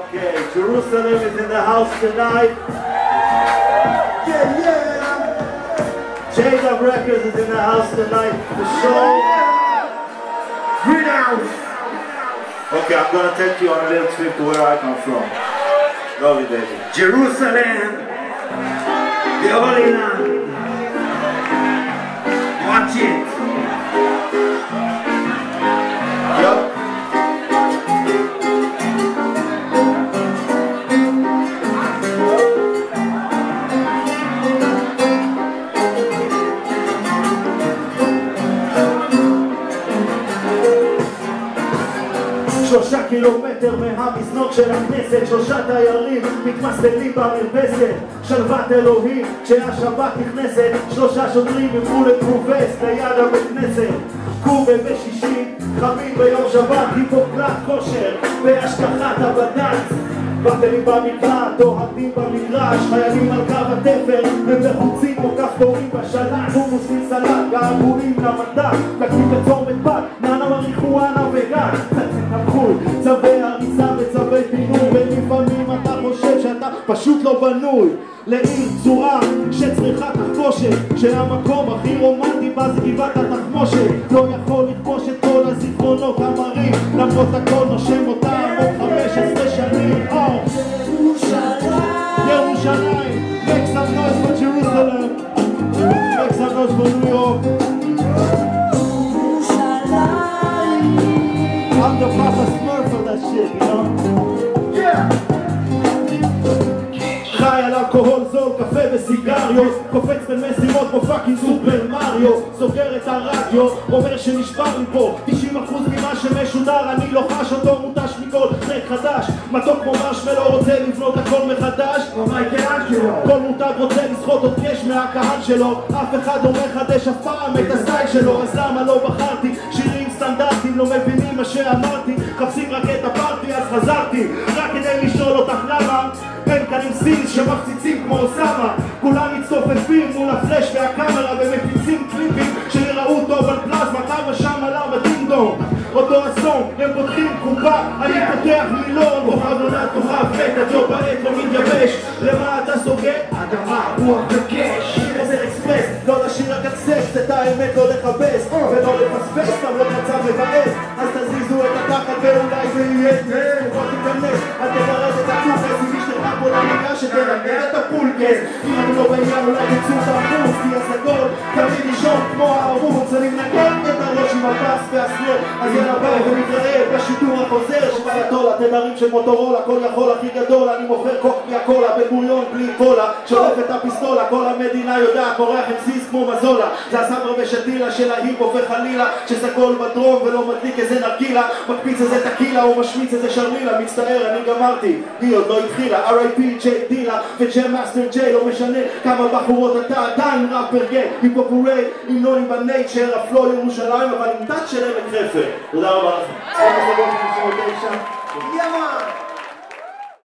Okay, Jerusalem is in the house tonight. Yeah, yeah. J-Dub Records is in the house tonight. The show. Greenhouse. Okay, I'm gonna take you on a little trip to where I come from. Lovely, baby. Jerusalem, the Holy Land. Watch it. Yup. שלושה קילומטר מהמזנון של הכנסת, שלושה תיירים מתמסטלים במרפסת, שלוות אלוהים כשהשבת נכנסת, שלושה שוטרים יפרו לפרובס ליד הבית כנסת, קובה בשישי, חמים ביום שבת, היפוקלט כושר בהשגחת הבד"ץ, בטלים במקלט, אוהדים במגרש, חיילים על קו התפר ובחוצים כמו כפתורים בשלט, חומוסים סלט, געגועים למנדט, תקליט בצומת בת, נענה מריחואנה וגן, חול, צווי הריסה וצווי פינוי, ולפעמים אתה חושב שאתה פשוט לא בנוי לעיר צורה שצריכה תחבושת, שהמקום הכי רומנטי בה זה גבעת התחמושת, לא יכול לכבוש את כל הזיכרונות המרים, למרות הכל נושם אותה עמוק 15 שנים. ירושלים, make some noise for Jerusalem, make some noise for New York. I'm the Papa Smurf for that shit, you know? Yeah! חי על אלכוהול זול, קפה וסיגריות, קופץ בין משימות כמו פאקינג סופר מריו, סוגר את הרדיו, אומר שנשבר לי פה 90% ממה שמשודר, אני לא חש אותו, מותש מכל טרק חדש, מתוק כמו מרשמלו, רוצה לבנות הכל מחדש כמו מייקל אנג'לו, כל מותג רוצה לסחוט עוד קש מהקהל שלו, אף אחד לא מחדש אף פעם את הסטייל שלו, אז למה לא בחרתי שירים סטנדרטיים, לא מבינים מה שאמרתי, חפשים רק את הפארטי, אז חזרתי רק כדי לשאול אותך למה אין כאן עם סינס שמפציצים כמו אוסמה, כולם מצטופפים מול הפלש והקאמרה ומפיצים קליפים שיראו טוב על פלזמה, כמה שם עליו הדינדום, אותו אסון, הם פותחים קופה, אני פותח מילון, כוכב נולד כוכב מת, הג'וב בעת לא מתייבש, למה אתה סוגר? אדמה, רוח וקש, איזה אקספרס, לא לשיר רק אקספס, את האמת לא לחפש, ולא לפספס, אבל לא מצב מבאס, אז תזיזו את התחת ואולי זה יהיה טרם, בוא תיכנס, אל תגרד את התוכס, אם משתרחה פה למיגה שתלמד את הפולקס, אם אני לא בעניין אולי תצאו בחוץ, כי הסגול תמיד לישון כמו הערוץ, אני מנגן את הראש עם הפס והסלול, אז יאללה ביי ונתראה בשידור החוזר שבעתו לתדרים של מוטורולה, כל יכול הכי גדול, אני מוכר קוק מהקולה, בגוריון בלי קולה, שולף את הפיסטולה, כל המדינה יודעת, מורח עם סיס כמו מזולה, זה הסברה ושתילה של ההיפו וחלילה, שסקול בדרום ולא מדליק איזה נרגילה, מקפיץ איזה טקילה או משמיץ איזה שרמילה, מצטער אני גמרתי, היא עוד לא התחילה, R.I.P. ג'יי דילה וג'יי מאסטר ג'יי, לא משנה כמה בחורות אתה עדיין ראפר גיי, היפו פורי, עם נוני בנייצ'ר, הפלו ירושלים, אבל עם טאץ' של עמק חפר. תודה רבה לכם. יאמן!